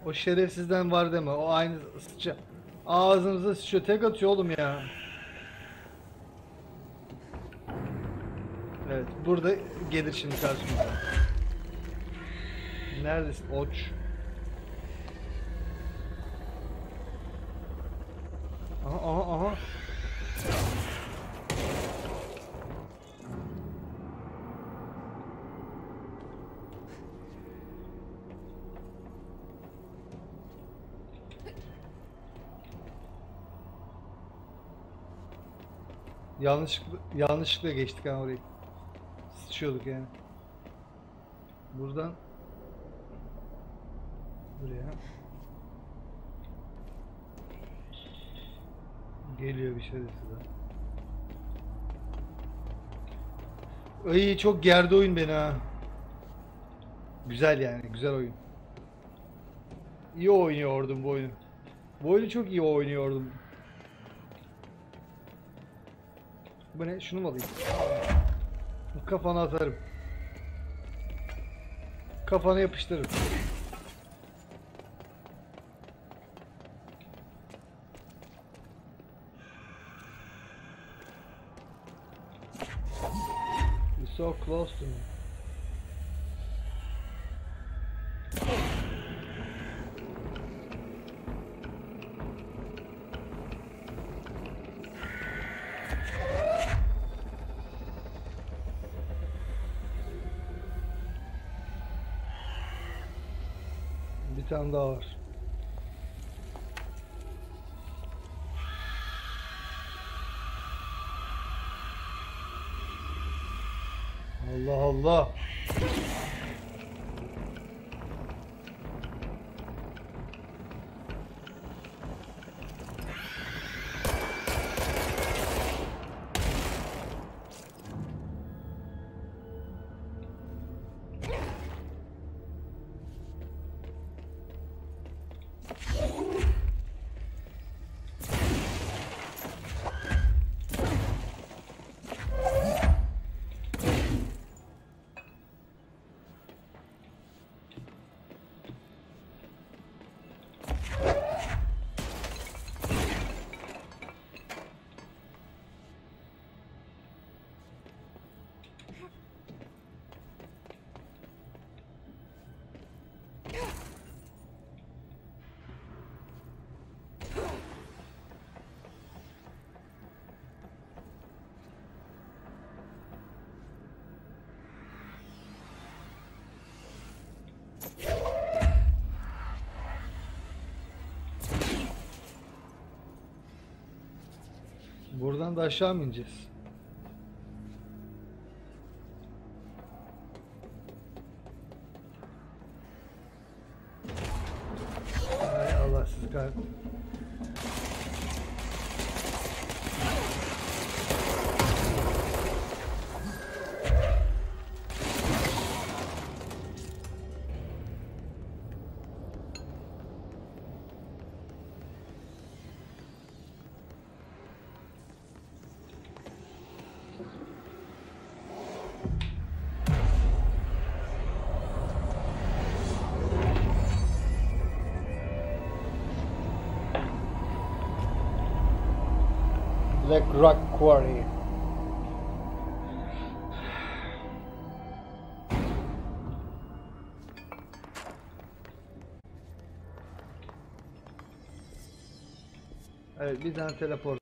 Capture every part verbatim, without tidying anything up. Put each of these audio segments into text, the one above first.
O şerefsizden var deme. O aynı sıçı. Ağzımıza sıçıyor. Tek atıyor oğlum ya. Evet. Burada gelir şimdi karşımıza. Neredesin? Oç. Aha aha aha. Yanlışlıkla, yanlışlıkla geçtik ha orayı. Sıçıyorduk yani. Buradan buraya geliyor bir şey de size. Ay çok gerdi oyun beni ha. Güzel yani, güzel oyun. İyi oynuyordum bu oyunu. Bu oyunu çok iyi oynuyordum. Bu ne? Şunu mu alayım? Kafana atarım. Kafana yapıştırırım. You're so close to me. Bir tane daha var. Allah Allah. Buradan da aşağı mı ineceğiz? Hay Allah sizi kahretsin. Black Rock Quarry. Evet, bir tane teleport.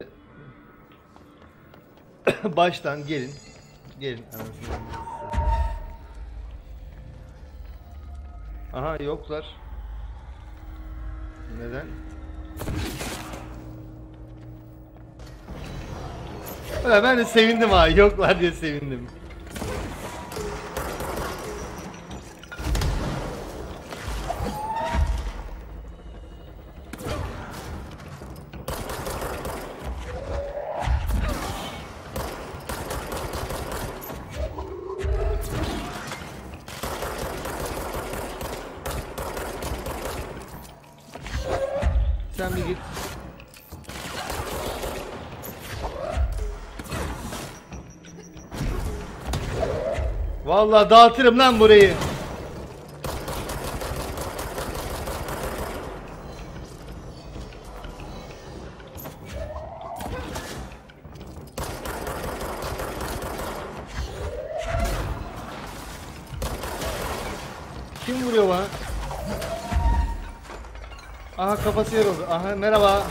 Baştan gelin. Gelin. Aha yoklar. Neden? Ben de sevindim ha. Yoklar diye sevindim. Sen bir git. Vallahi dağıtırım lan burayı. vuruyor bana. Aha kafası yer oldu. Aha merhaba.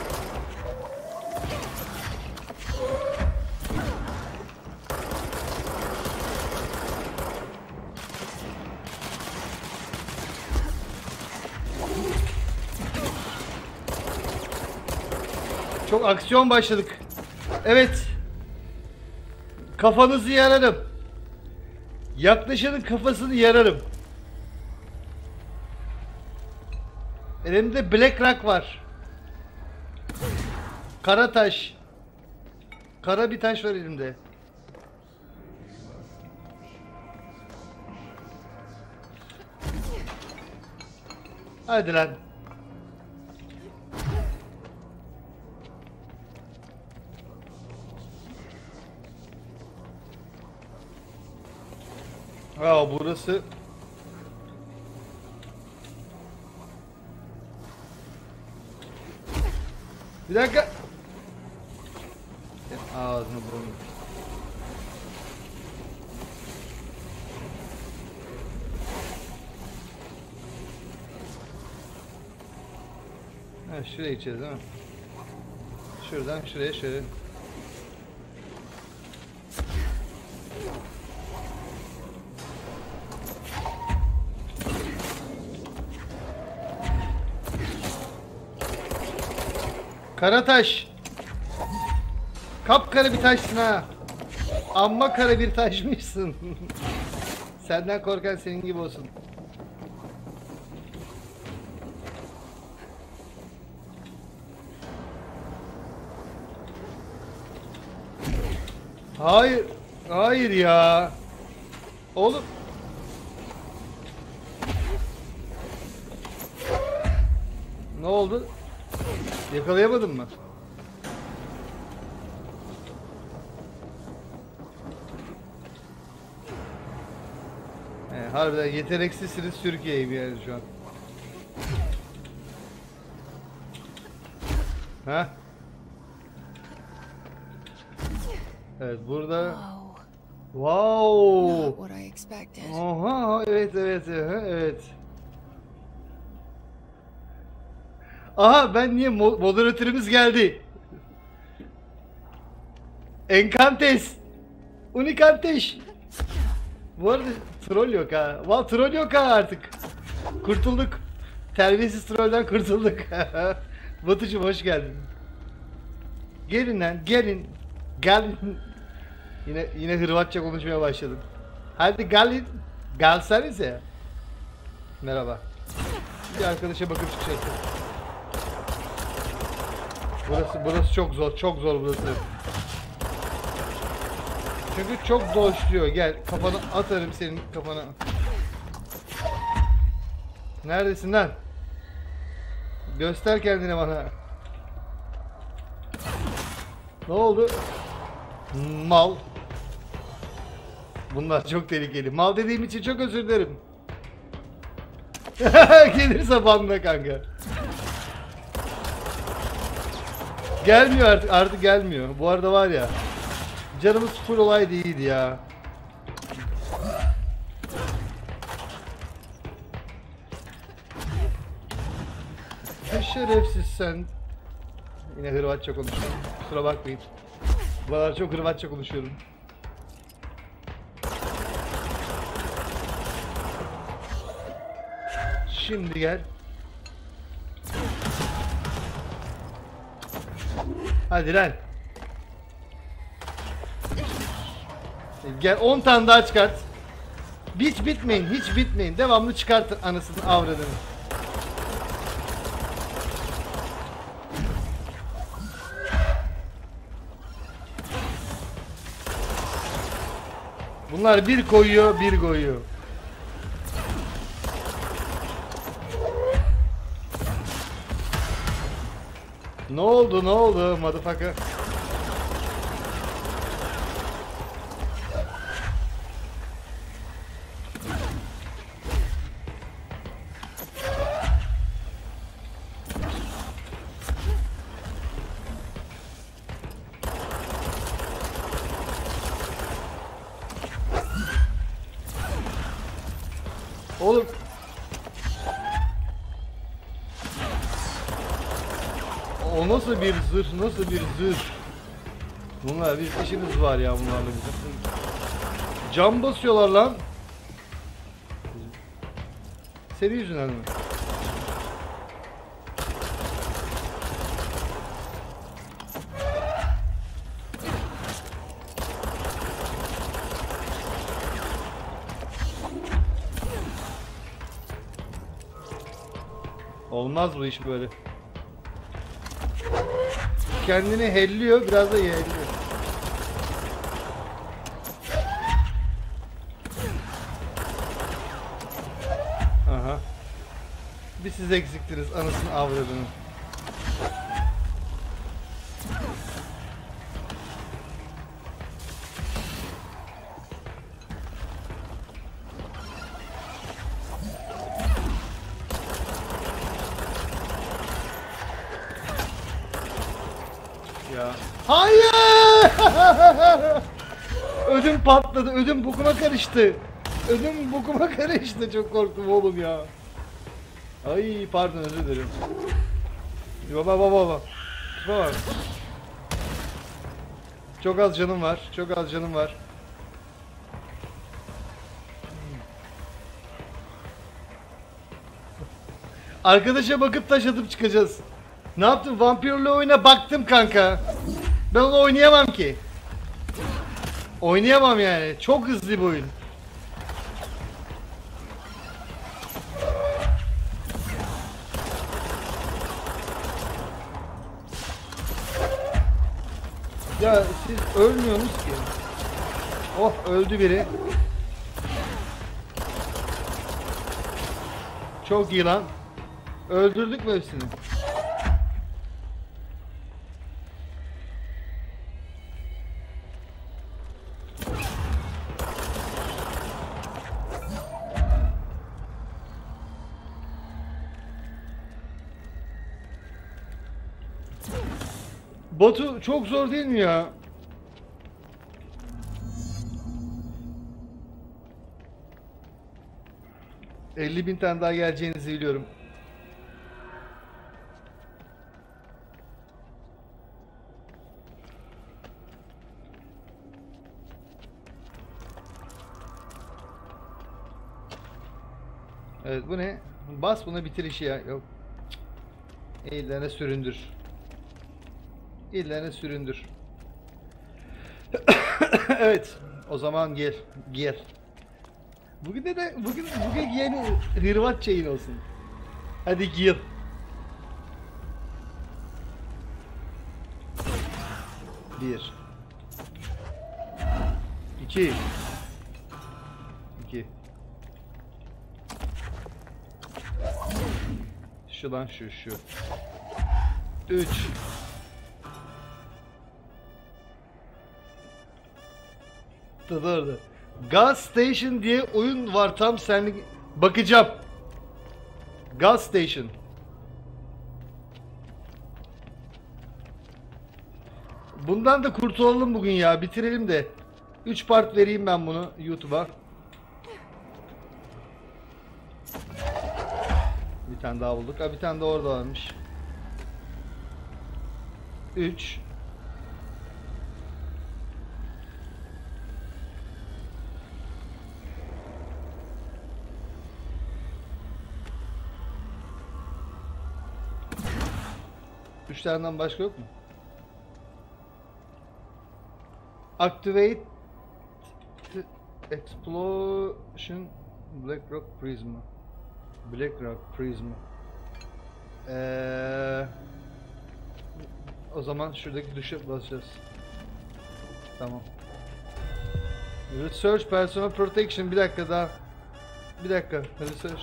Çok aksiyon başladık. Evet. Kafanızı yararım. Yaklaşanın kafasını yararım. Elimde Black Rock var. Kara taş. Kara bir taş var elimde. Hadi lan. Aa burası. Bir dakika. Ağzını burnunu. Ha şuraya gideceğiz değil mi? Şuradan şuraya şöyle. Kara taş. Kapkara bir taşsın ha. Amma kara bir taşmışsın. Senden korkan senin gibi olsun. Hayır. Hayır ya. Oğlum. Ne oldu? Yakalayamadın mı? He, harbiden yeteneksizsiniz Türkiye'yim yani şu an. Ha? Evet burada. Wow. Not what I expected. Oha evet evet evet. evet. Aha ben niye mo moderatörümüz geldi. Encantes. Unicantes. Bu arada troll yok ha. Val troll yok ha artık. Kurtulduk. Terbiyesiz trollden kurtulduk. Batucuğum hoş geldin. Gelin lan gelin. Gelin. Yine yine Hırvatça konuşmaya başladım. Hadi gelin. Gelsenize. Merhaba. Bir arkadaşa bakıp çıkacaktım. Burası burası çok zor, çok zor burası. Çünkü çok dolaşıyor. Gel, kafanı atarım senin kafana. Neredesin lan? Göster kendini bana. Ne oldu? Mal. Bunlar çok tehlikeli. Mal dediğim için çok özür dilerim. Gelirse banla kanka. Gelmiyor artık, artık gelmiyor. Bu arada var ya, canımız full olay değildi ya. Ne şerefsiz sen. Yine Hırvatça konuşuyorum. Kusura bakmayın. Bu aralar çok Hırvatça konuşuyorum. Şimdi gel. Hadi lan. Gel on tane daha çıkart. Hiç bitmeyin, hiç bitmeyin. Devamlı çıkartın anasını avradını. Bunlar bir koyuyor, bir koyuyor. Ne oldu, ne oldu motherfucker? Oğlum o nasıl bir zırh, nasıl bir zırh. Bunlar bir işimiz var ya bunlarla bizim. Cam basıyorlar lan. Senin yüzünden mi? Olmaz bu iş böyle. Kendini helliyor, biraz da yeğliyor. Aha. Bir siz eksiktiniz anasını avradını. Ya. Hayır! Ödüm patladı, ödüm bokuma karıştı. Ödüm bokuma karıştı, çok korktum oğlum ya. Ay pardon, özür dilerim. Baba baba baba. Baba. Çok az canım var, çok az canım var. Arkadaşa bakıp taş atıp çıkacağız. Ne yaptın? Vampirle oyuna baktım kanka. Ben onu oynayamam ki. Oynayamam yani. Çok hızlı bir oyun. Ya siz ölmüyorsunuz ki. Oh, öldü biri. Çok iyi lan. Öldürdük mü hepsini? Batu çok zor değil mi ya? elli bin tane daha geleceğinizi biliyorum. Evet, bu ne? Bas buna, bitir işi ya. Yok. İllerine süründür. İllerine süründür. Evet. O zaman gel. Gel. Bugün de, de bugün bugün yeni hırvat çayın olsun. Hadi gel. Bir. İki. İki. Şu lan, şu şu. Üç. Dur dur. Gas Station diye oyun var, tam senlik. Bakacağım. Gas Station. Bundan da kurtulalım bugün ya. Bitirelim de. üç part vereyim ben bunu YouTube'a. Bir tane daha bulduk. Ha, bir tane de orada varmış. üç. üç taneden başka yok mu? Activate Explosion Black Rock Prism. Black Rock Prism. Ee, o zaman şuradaki tuşa basacağız. Tamam. Research Personal Protection, bir dakika daha. Bir dakika. Research.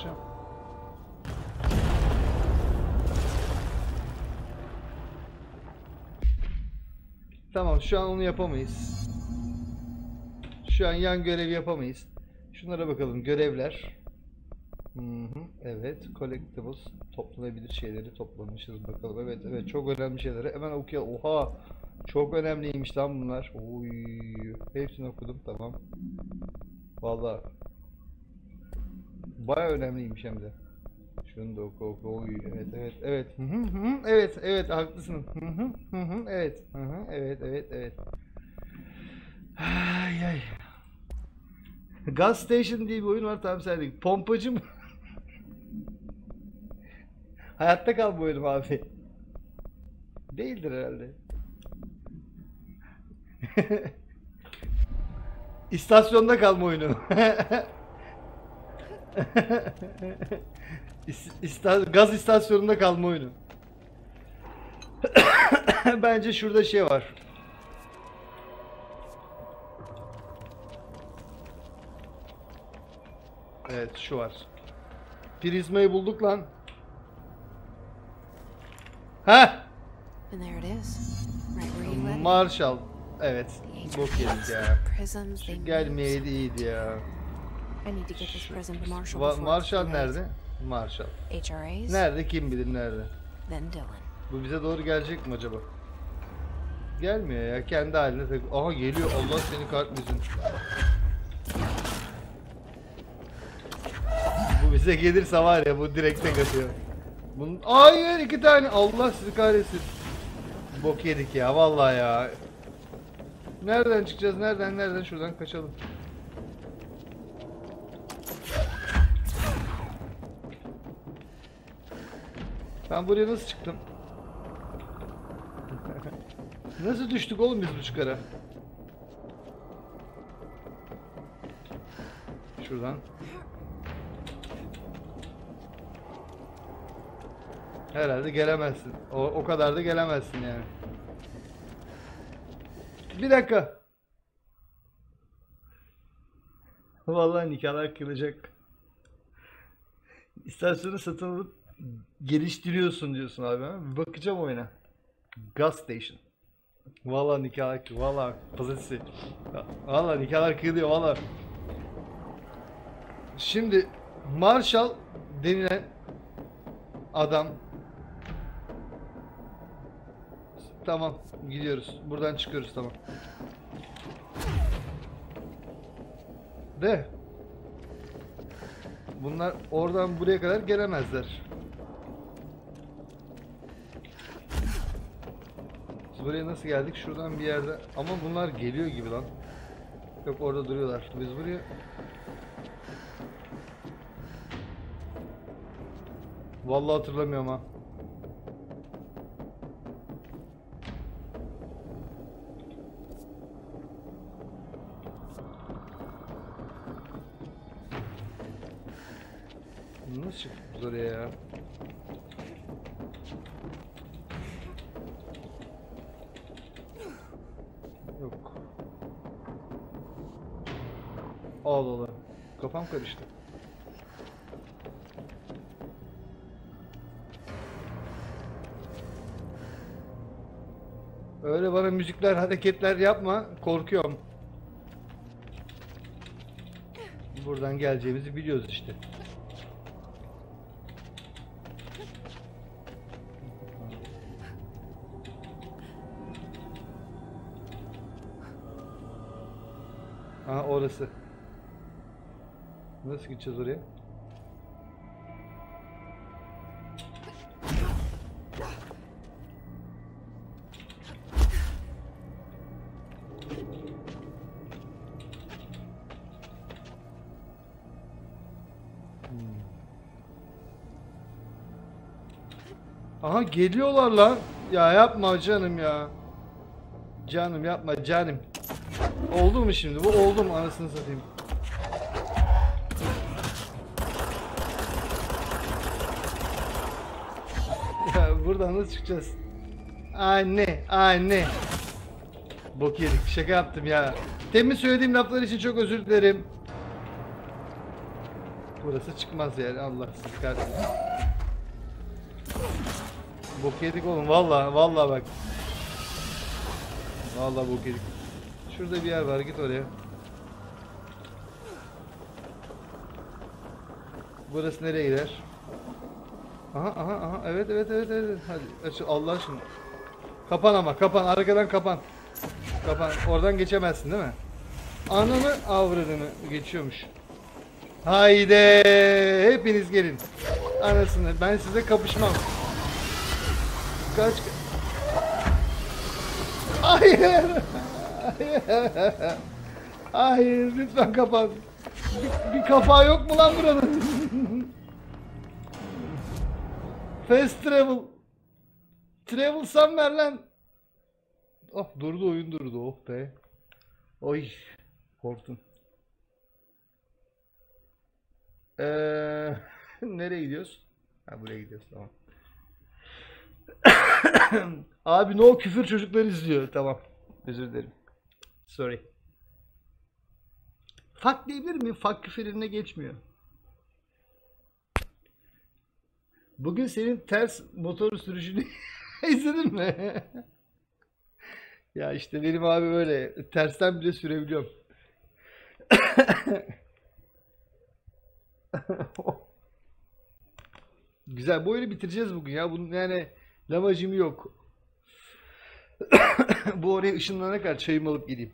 Tamam, şu an onu yapamayız. Şu an yan görev yapamayız. Şunlara bakalım, görevler. Hı hı, evet, collectibles, toplanabilir şeyleri toplamışız bakalım. Evet evet, çok önemli şeyleri hemen okuyalım. Oha, çok önemliymiş lan bunlar. Oy, hepsini okudum, tamam. Vallahi baya önemliymiş hem de. Şunu da oku oku. Oy, evet evet evet. Hı hı hı. Evet evet haklısın. Hı hı hı hı. Evet. Hı hı. Evet evet evet. Ay ay. Gas Station diye bir oyun var, tam senlik. Pompacı mı? Hayatta kal bu oyun abi. Değildir herhalde. İstasyonda kalma oyunu. İs- ista- gaz istasyonunda kalma oyunu. Bence şurada şey var. Evet şu var. Prizmayı bulduk lan. Ha! And there it is. Right where you left it. Marshall. Evet. The Bok yedik H R ya. prisms, they Şu move gelmeyeydi so iyiydi ya. I need to get this prism to Marshall Va- before it's Marshall too late. nerede? Marshall. H R As, Nerede kim bilir nerede. then Dylan. Bu bize doğru gelecek mi acaba? Gelmiyor ya, kendi haline tek. Aha geliyor, Allah seni kahretmesin. Bu bize gelirse var ya, bu direkt tek atıyor. Bunun hayır, iki tane, Allah sizi kahretsin. Bok yedik ya vallahi ya. Nereden çıkacağız? Nereden nereden? Şuradan kaçalım. Ben buraya nasıl çıktım? Nasıl düştük oğlum biz bu çukura? Şuradan. Herhalde gelemezsin. O, o kadar da gelemezsin yani. Bir dakika. Vallahi nikahlar kılacak. İstasyonu satın alıp geliştiriyorsun diyorsun abi. Ha? Bir bakacağım oyuna. Gas Station. Vallahi nikahlar kı- vallahi pazartesi. Vallahi nikahlar kıyılıyor vallahi. Şimdi Marshall denilen adam, tamam gidiyoruz. Buradan çıkıyoruz, tamam. De bunlar oradan buraya kadar gelemezler. Biz buraya nasıl geldik? Şuradan bir yerde. Ama bunlar geliyor gibi lan. Yok, orada duruyorlar. Biz buraya... Vallahi hatırlamıyorum ha. Nasıl çıktık oraya ya? Yok. Allah Allah. Kafam karıştı. Öyle bana müzikler, hareketler yapma. Korkuyorum. Buradan geleceğimizi biliyoruz işte. Aha orası. Nasıl gideceğiz oraya? Aha geliyorlar lan. Ya yapma canım ya. Canım yapma canım. Oldu mu şimdi? Bu oldu mu anasını satayım. Ya buradan nasıl çıkacağız? Anne, anne. Bok yedik. Şaka yaptım ya. Demin söylediğim laflar için çok özür dilerim. Burası çıkmaz yani. Allah sizi kahretsin. Bok yedik oğlum. Vallahi, vallahi bak. Vallahi bok yedik. Şurada bir yer var. Git oraya. Burası nereye gider? Aha aha aha. Evet evet evet evet. Hadi aç Allah aşkına. Kapan ama kapan. Arkadan kapan. Kapan. Oradan geçemezsin değil mi? Ananı avradını geçiyormuş. Haydi hepiniz gelin. anasını. Ben size kapışmam. Kaç. Hayır. Hayır. Hayır, lütfen kapat. Bir, bir kapağı yok mu lan buranın? Fast travel. Travel sen ver lan. Oh, durdu, oyun durdu. Oh be. Oy. Korktum. Ee, nereye gidiyoruz? Ha, buraya gidiyoruz, tamam. Abi no küfür, çocuklar izliyor. Tamam. Özür dilerim. Sorry. Fuck diyebilir miyim? Fuck küfürüne geçmiyor. Bugün senin ters motor sürüşünü izledin mi? Ya işte benim abi böyle tersten bile sürebiliyorum. Güzel, bu oyunu bitireceğiz bugün ya. Bunun yani lamacım yok. Bu oraya ışınlanana kadar çayımı alıp gideyim.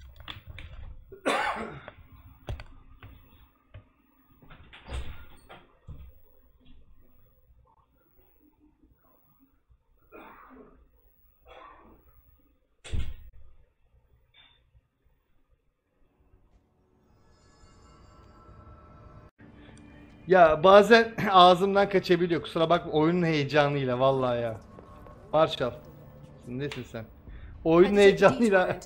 Ya bazen ağzımdan kaçabiliyor. Kusura bakma, oyunun heyecanıyla vallahi ya. Marshall. Nesin sen? Oyunun heyecanıyla.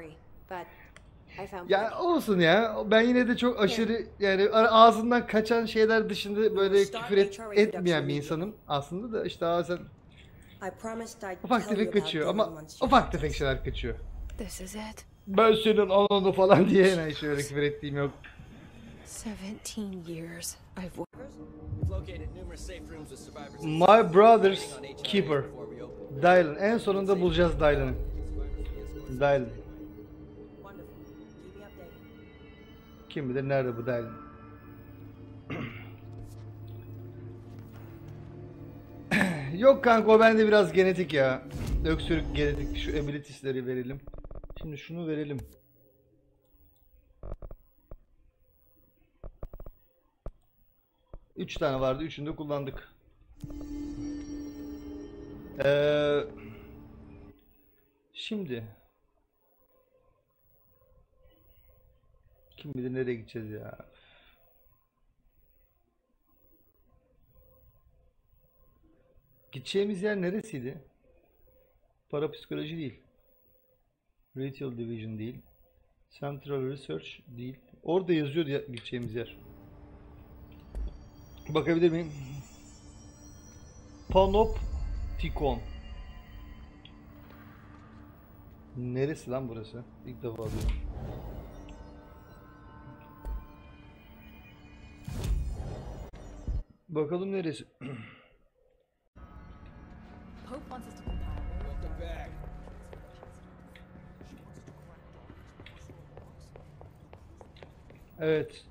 Ya olsun ya. Ben yine de çok aşırı yani ağzından kaçan şeyler dışında böyle küfür et, etmeyen bir insanım aslında da işte bazen ufak tefek kaçıyor ama ufak tefek şeyler kaçıyor. Ben senin ananı falan diye yani şöyle küfür ettiğim yok. seventeen years I've My brother's keeper. Dylan. En sonunda bulacağız Dylan'ı. Dylan. Kim bilir nerede bu Dylan? Yok kanka, o bende biraz genetik ya. Öksürük genetik. Şu abilities'leri verelim. Şimdi şunu verelim. Üç tane vardı. Üçünü de kullandık. Ee, şimdi kim bilir nereye gideceğiz ya. Gideceğimiz yer neresiydi? Parapsikoloji değil. Retail Division değil. Central Research değil. Orada yazıyordu ya gideceğimiz yer. Bakabilir miyim? Panopticon. Neresi lan burası? İlk defa diyorum. Bakalım neresi? Evet.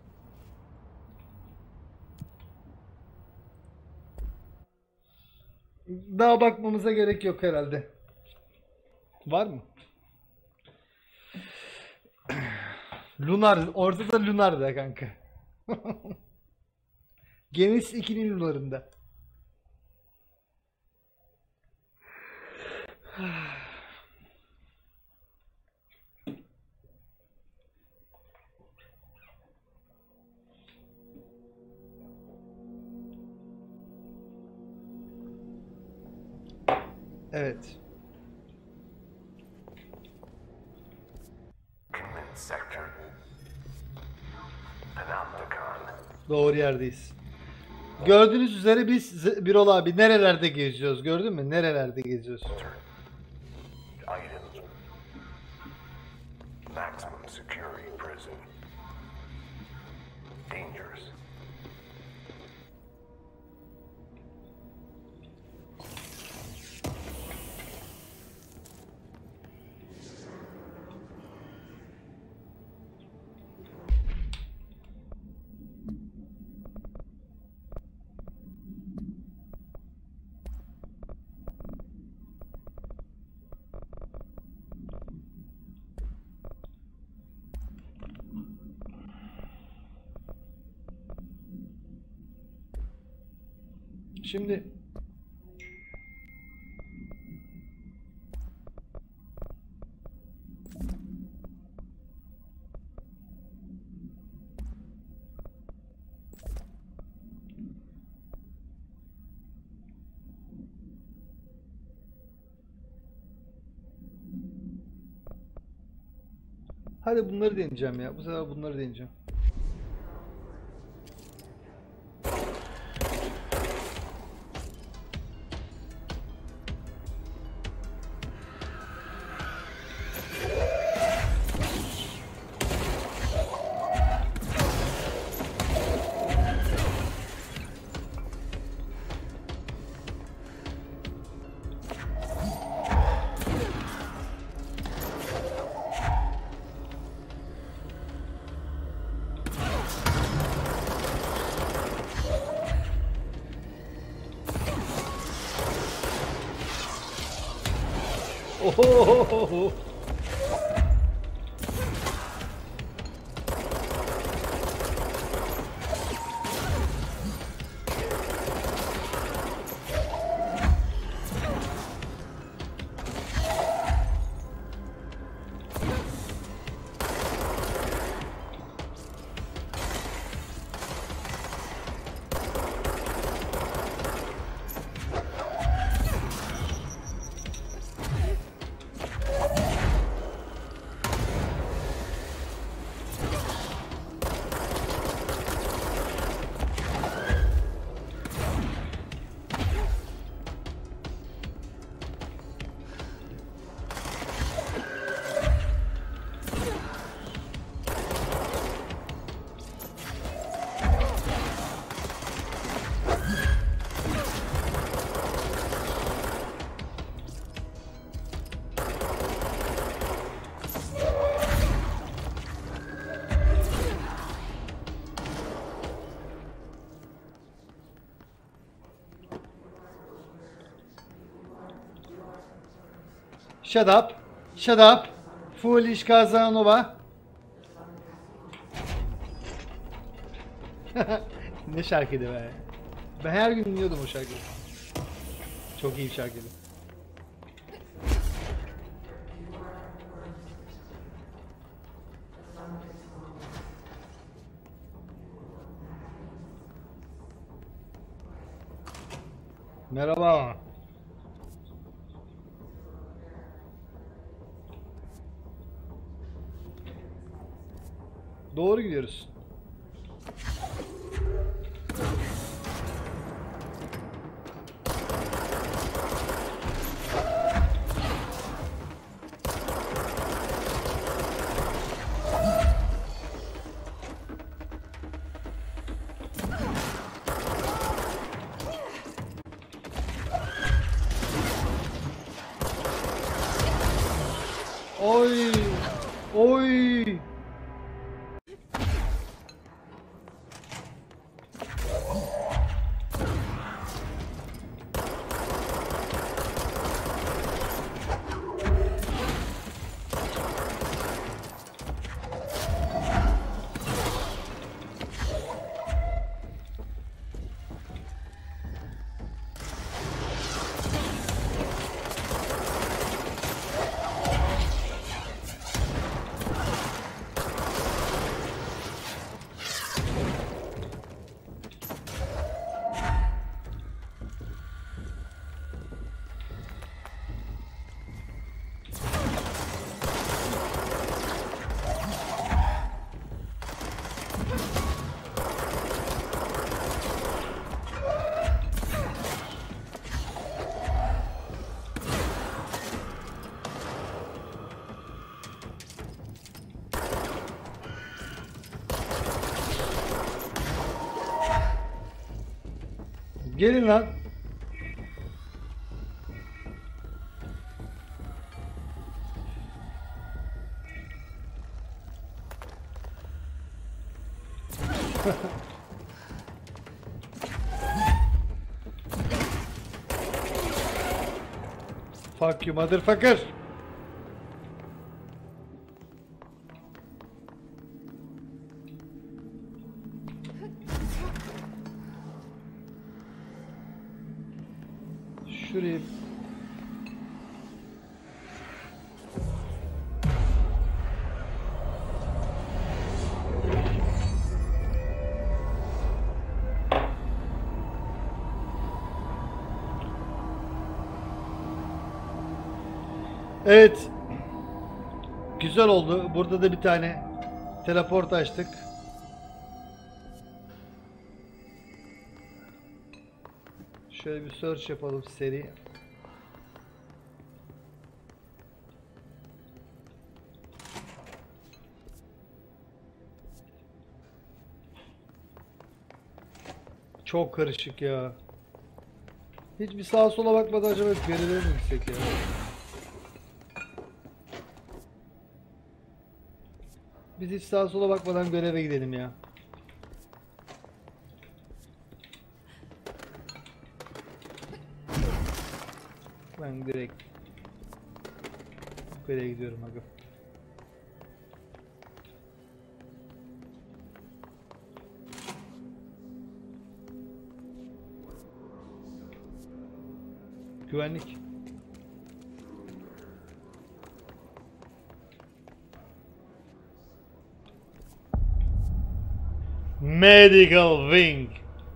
Daha bakmamıza gerek yok herhalde. Var mı? Lunar. Ortada Lunar da kanka. Genesis ikinin Lunar'ında. Evet. Doğru yerdeyiz. Gördüğünüz üzere biz Birol abi nerelerde geziyoruz, gördün mü? Nerelerde geziyoruz? Maximum security prison. Dangerous. Şimdi hadi bunları deneyeceğim ya. Bu sefer bunları deneyeceğim. Oho! Shut up. Shut up. Foolish Casanova. Ne şarkıydı be. Ben her gün dinliyordum o şarkıyı. Çok iyi bir şarkıydı. Merhaba. Doğru gidiyoruz. Oy! Oy! Gelin lan. Fuck you motherfucker. Şurayı evet. Güzel oldu. Burada da bir tane teleport açtık. Şöyle bir search yapalım seri. Çok karışık ya. Hiçbir sağa sola bakmadan acaba göreve mi gitsek ya? Biz hiç sağa sola bakmadan göreve gidelim ya. Ben direkt yukarıya gidiyorum aga. Güvenlik. Medical wing.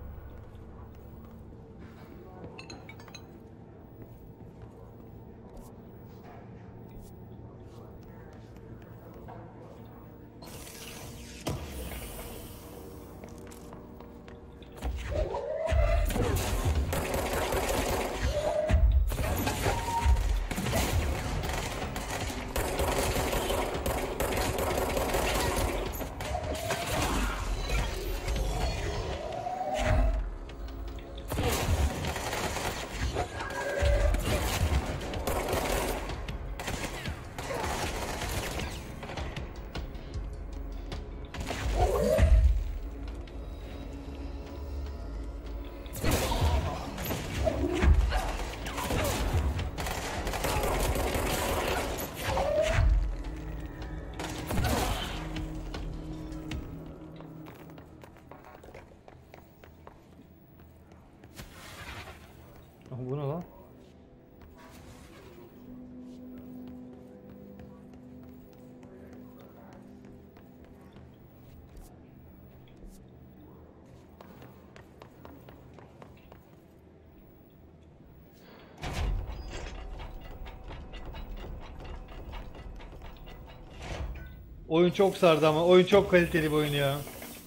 Ah, bu ne lan? Oyun çok sardı ama oyun çok kaliteli bir oyun ya.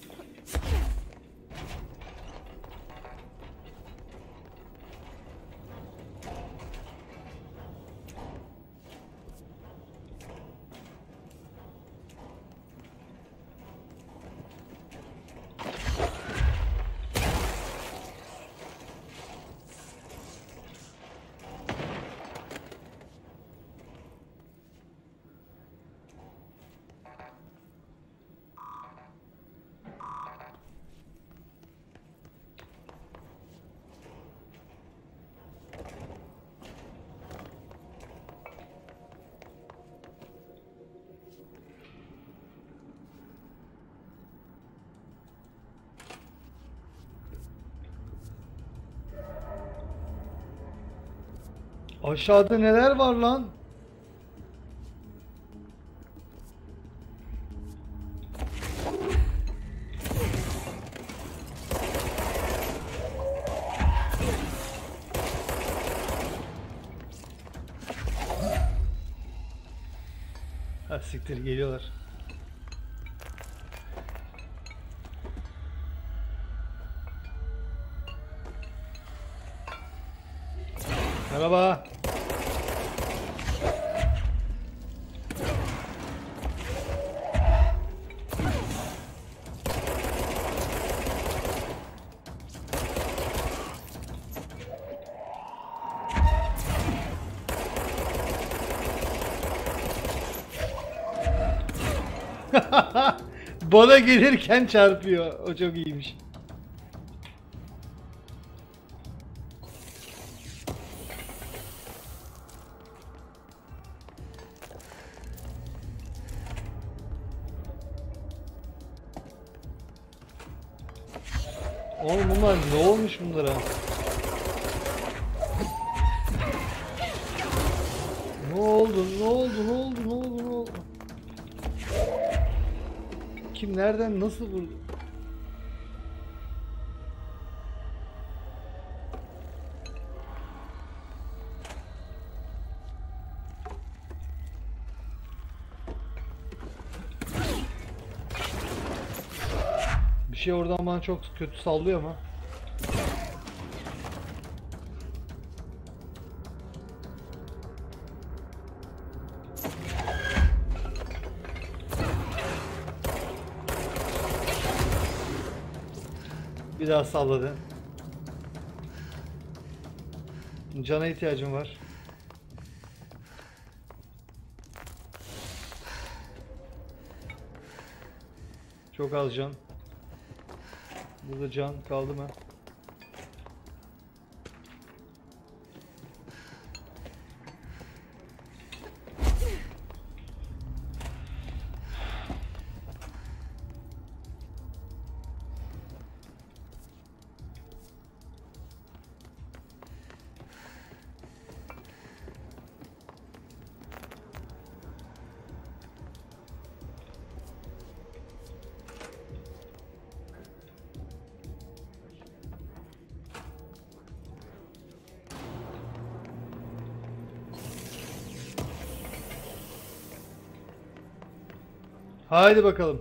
Aşağıda neler var lan? Ha siktir geliyorlar. Merhaba. Bana gelirken çarpıyor. O çok iyiymiş. Oğlum bunlar ne olmuş bunlara? oldu ne oldu ne oldu ne oldu? Kim nereden nasıl vurdu? Bir şey oradan bana çok kötü sallıyor ama. Bir daha salladı. Cana ihtiyacım var. Çok az can. Burada can kaldı mı? Haydi bakalım.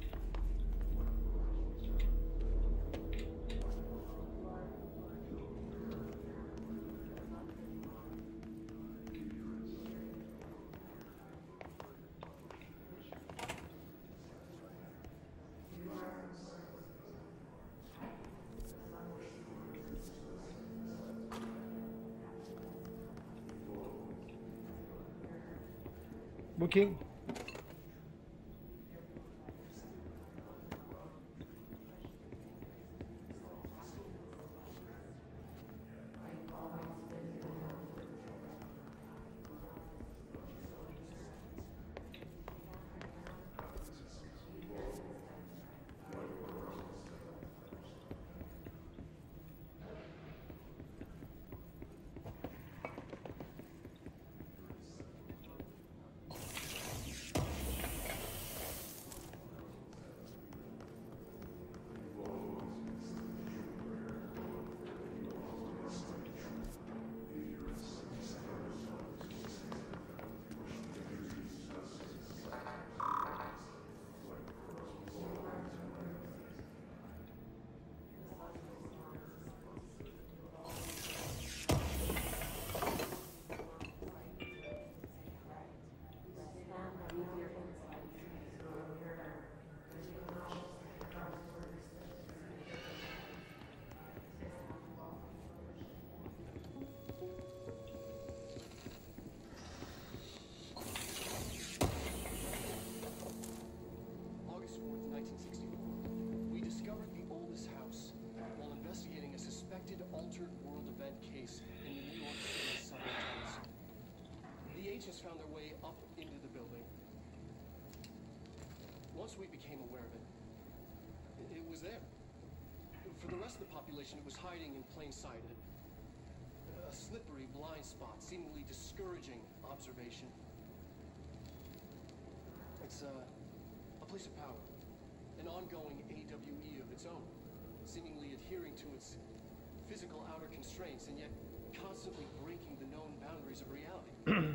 Bu kim? Found their way up into the building. Once we became aware of it, it, it was there. For the rest of the population, it was hiding in plain sight. A, a slippery blind spot, seemingly discouraging observation. It's uh, a place of power, an ongoing A W E of its own, seemingly adhering to its physical outer constraints and yet constantly breaking the known boundaries of reality.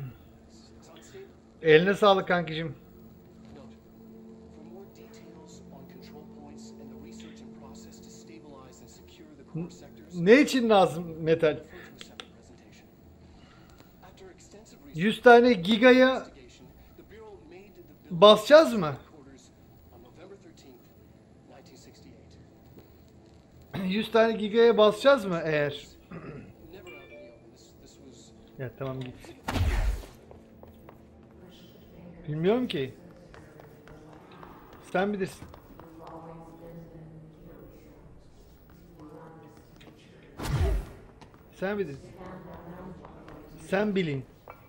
Eline sağlık kankicim. Ne için lazım metal? yüz tane gigaya basacağız mı? yüz tane gigaya basacağız mı eğer? Ya tamam git. Bilmiyorum ki. Sen bilirsin. Sen bilirsin. Sen bilin.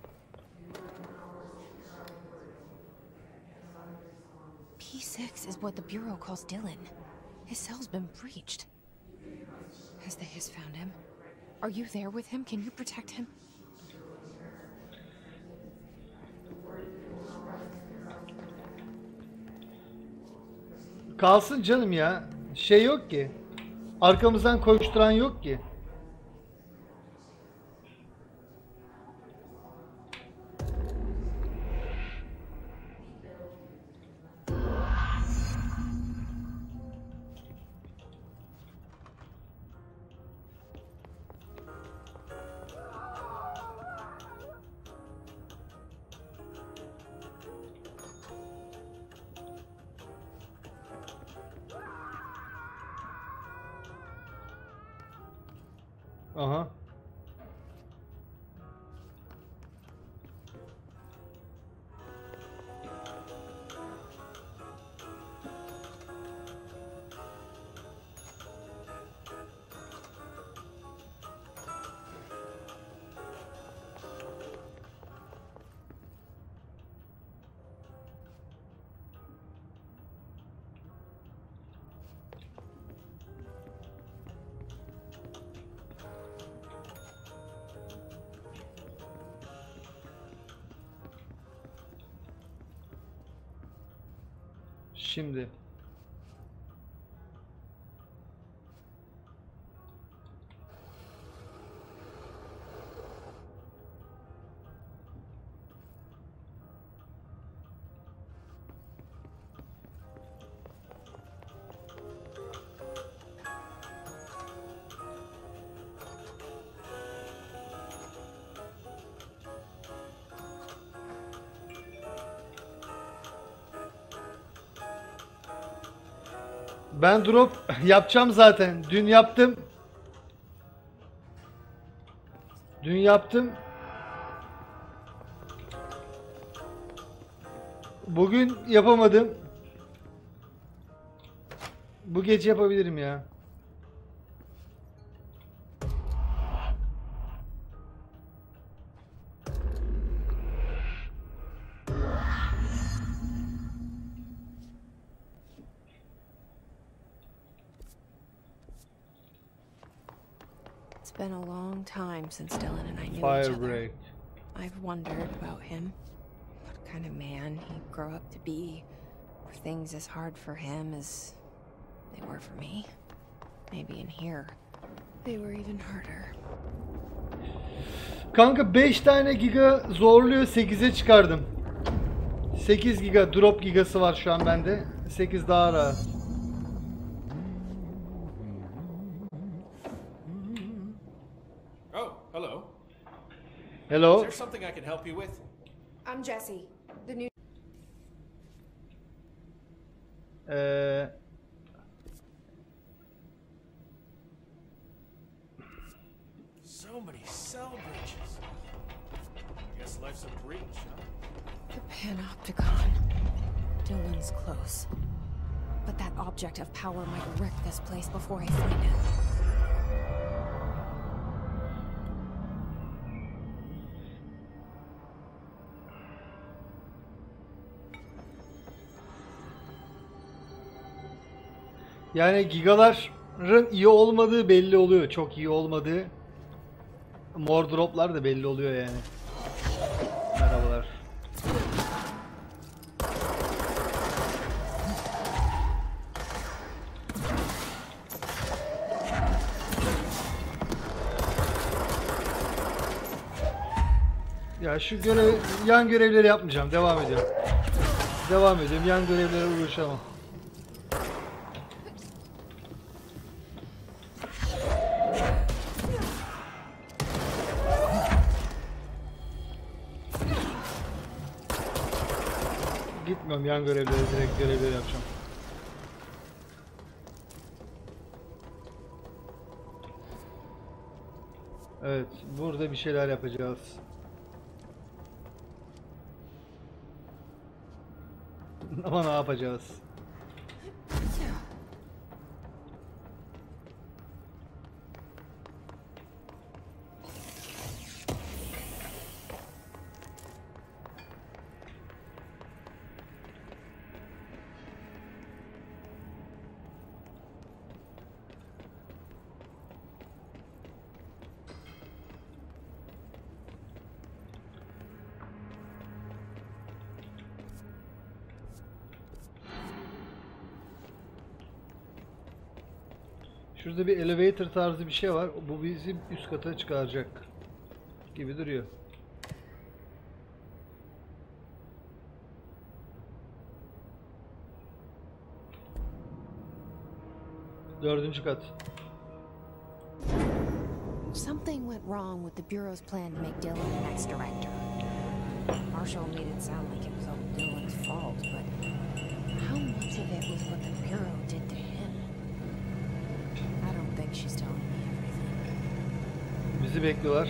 P six is what the Bureau calls Dylan. His cell's been breached. Has the Hiss found him? Are you there with him? Can you protect him? Kalsın canım ya. Şey yok ki. Arkamızdan koşturan yok ki. Aha. Şimdi. Ben drop yapacağım zaten. Dün yaptım. Dün yaptım. Bugün yapamadım. Bu gece yapabilirim ya. It's been a long time since Dylan and I knew each Fire other. break. I've wondered about him. What kind of man he'd grow up to be. Were things as hard for him as they were for me? Maybe in here, they were even harder. Kanka beş tane giga zorluyor, sekize çıkardım. sekiz giga drop gigası var şu an bende. sekiz daha rahat. Oh, hello. Is Hello. there something I can help you with? I'm Jesse, the new. Ee, So many cell breaches. I guess life's a breach, huh? The Panopticon. Dylan's close. But that object of power might wreck this place before I find it. Yani gigaların iyi olmadığı belli oluyor. Çok iyi olmadığı. Mor droplar da belli oluyor yani. Merhabalar. Ya şu görev, yan görevleri yapmayacağım. Devam ediyorum. Devam ediyorum. Yan görevlere uğraşamam. Gitmiyorum, yan görevleri, direkt görevleri yapacağım. Evet, burada bir şeyler yapacağız. Ama ne yapacağız? Şurada bir elevator tarzı bir şey var. Bu bizi üst kata çıkaracak gibi duruyor. Dördüncü kat. Something went wrong with the Bureau's plan to make Dylan the next director. Marshall made it sound like it was all Dylan's fault, but how much of it was what the Bureau did to him? I don't think she's telling me everything. Bizi bekliyorlar.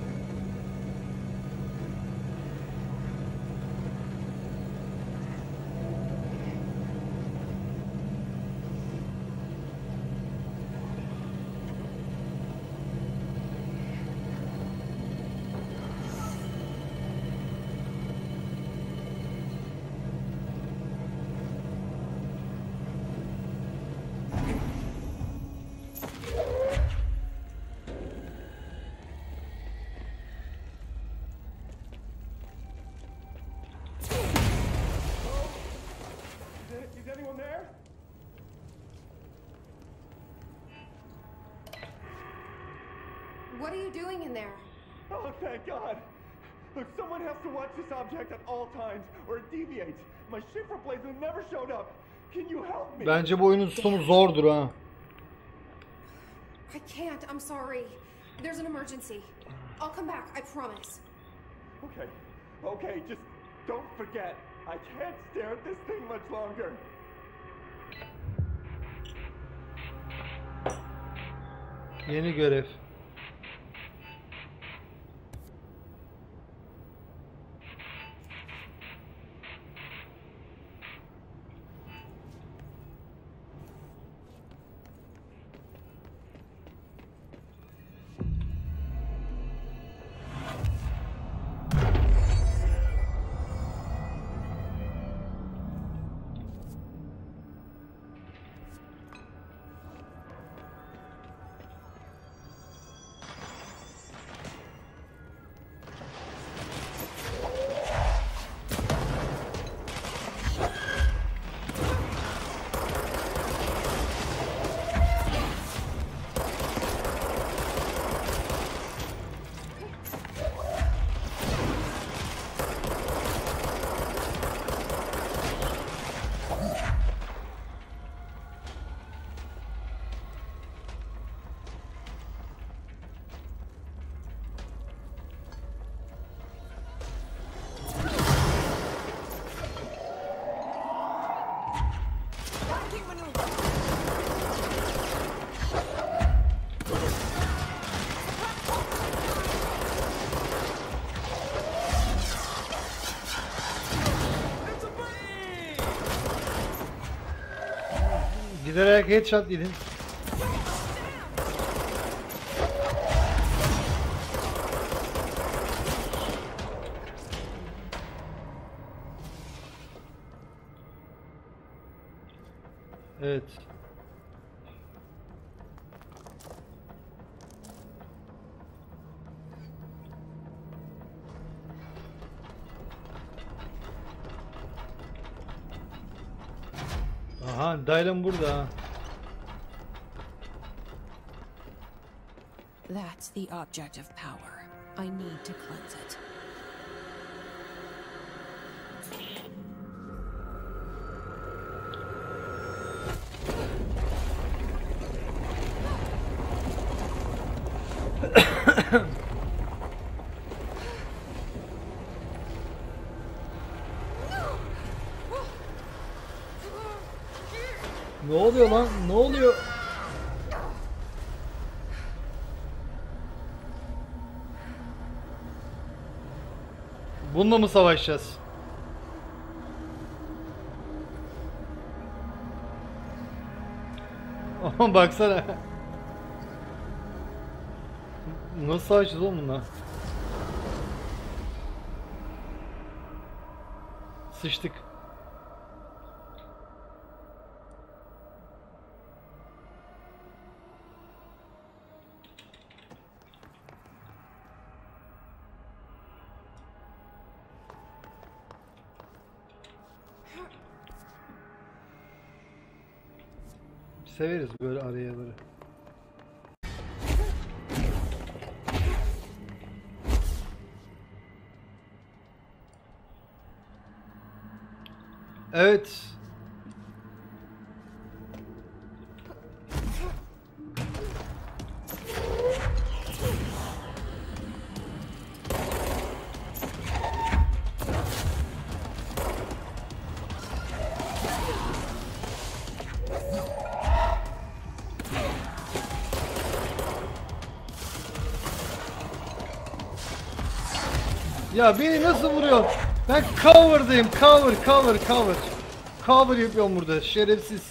Is anyone there? What are you doing in there? Oh, thank God. Look, someone has to watch this object at all times, or it deviates. My shift replacement never showed up. Can you help me? Bence bu oyunun sonu zordur ha. I can't. I'm sorry. There's an emergency. I'll come back. I promise. Okay, okay, just don't forget. I can't stare at this thing much longer. Yeni görev. Giderek headshot yedin. Evet. Aha, Dylan burada. That's the object of power. I need to cleanse it. Ne oluyor lan? Ne oluyor? Bununla mı savaşacağız? Ama baksana. Nasıl savaşacağız oğlum bununla? Sıçtık. Severiz böyle arayaları. Evet. Ya beni nasıl vuruyor? Ben cover'dayım. Cover, cover, cover. Cover yapıyorum burada. Şerefsiz.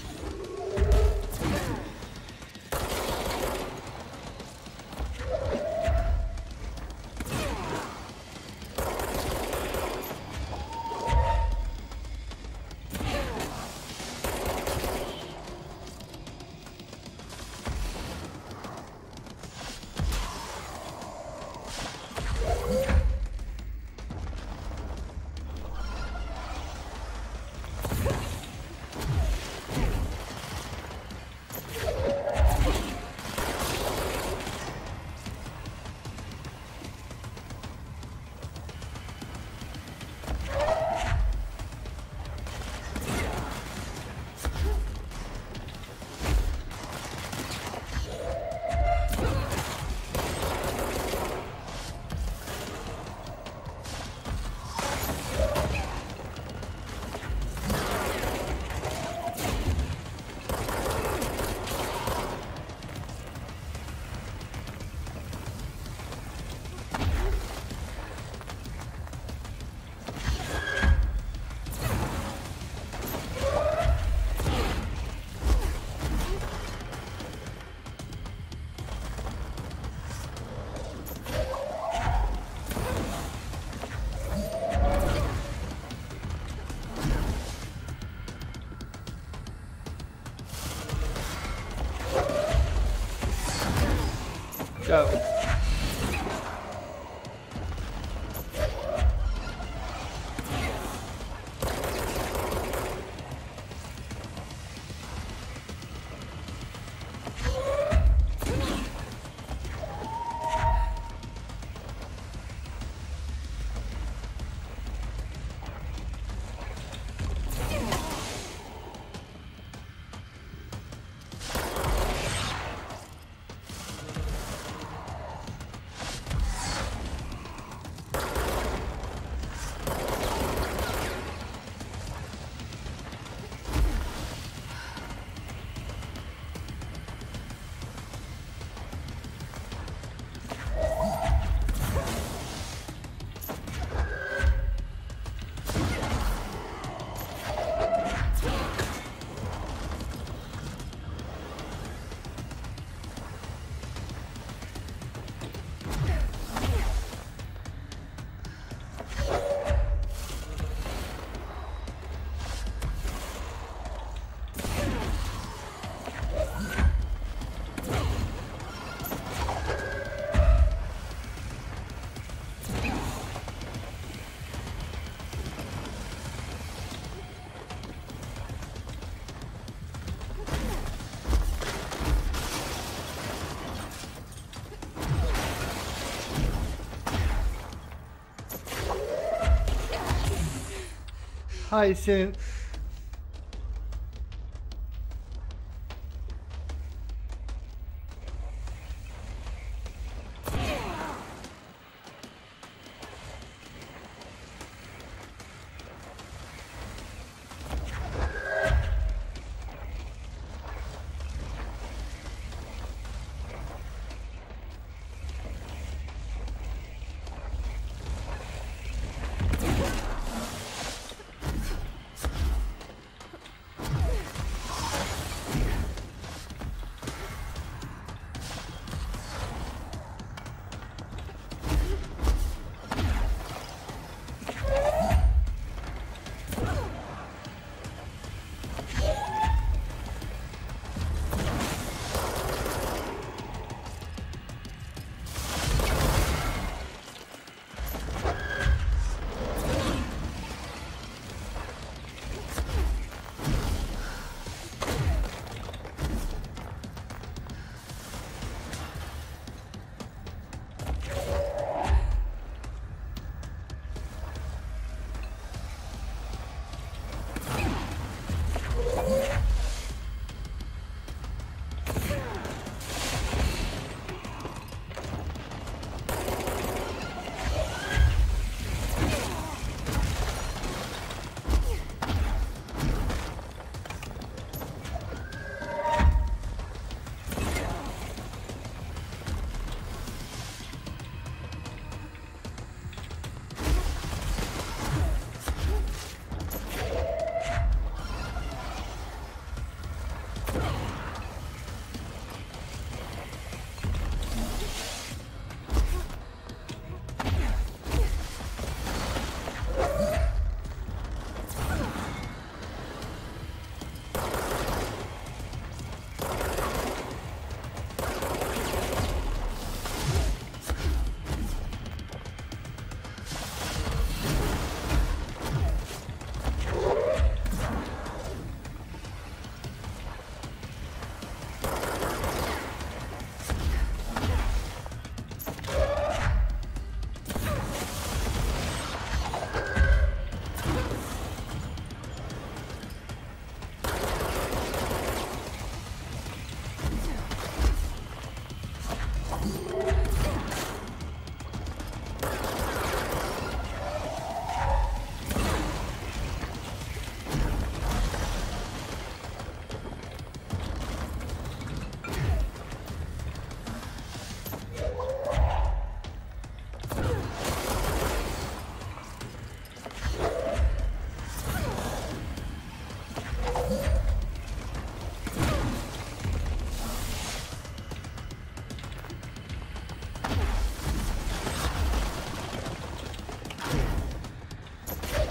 Ya hay senin.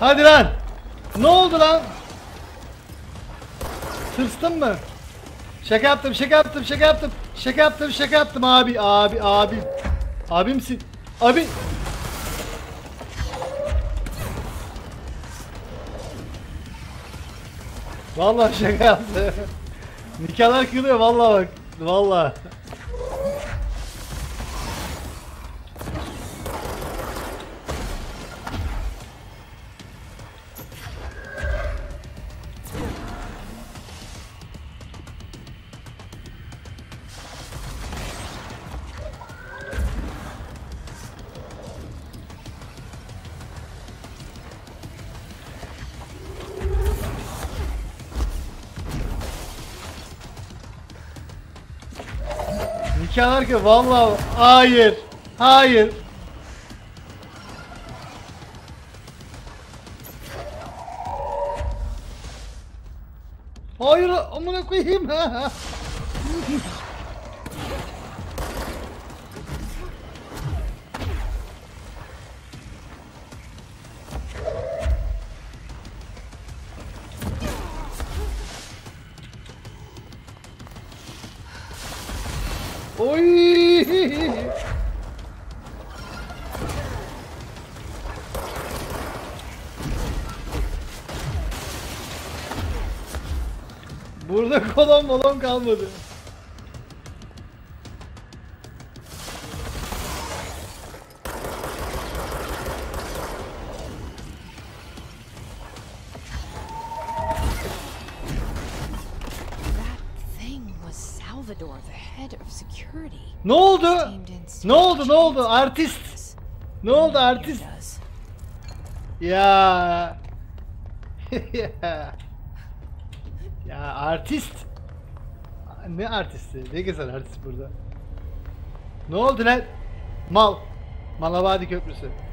Hadi lan. Ne oldu lan? Tırstın mı? Şaka yaptım, şaka yaptım, şaka yaptım. Şaka yaptım, şaka yaptım abi, abi, abi. Abimsin. Abi. Vallahi şaka yaptı. Nikahlar kılıyor vallahi bak. Vallahi. Nikahlar ki vallahi hayır. Hayır. Hayır amına koyayım. Oy! Burada kolon molon kalmadı. Salvador, the head of security. Ne oldu? Ne oldu? Ne oldu? Artist. Ne oldu artist? Ya. ya. Ya artist. Ne artisti? Ne güzel artist burada. Ne oldu lan? Mal. Malabadi Köprüsü.